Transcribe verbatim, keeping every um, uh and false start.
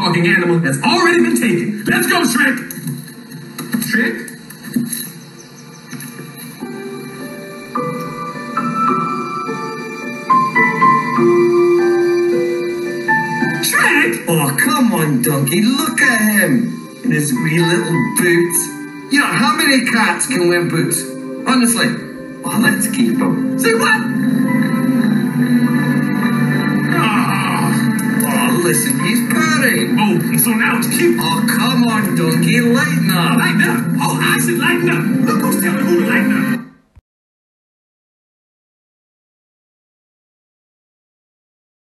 talking animal has already been taken. Let's go, Shrek. Shrek? Shrek? Oh, come on, donkey. Look at him in his wee little boots. You know, how many cats can wear boots? Honestly. Oh, let's keep him. Say what? Oh, listen, he's purring. Oh, and so now it's cute. Oh, come on, donkey. Lighten up. Lighten up? Oh, I said lighten up. Look who's telling who to lighten up.